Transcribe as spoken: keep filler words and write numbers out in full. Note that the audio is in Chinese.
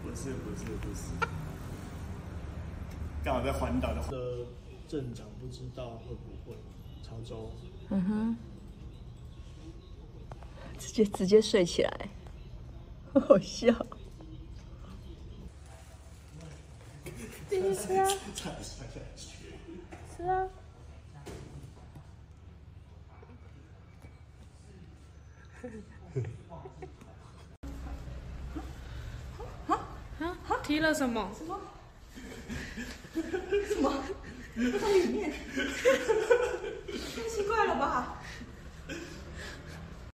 不是不是不是，刚好在环岛的镇长不知道会不会潮州。 嗯哼，直接直接睡起来，好笑。继续吃啊，吃啊。 啊？提了什么？ 什么？什么？不在里面？太奇怪了吧？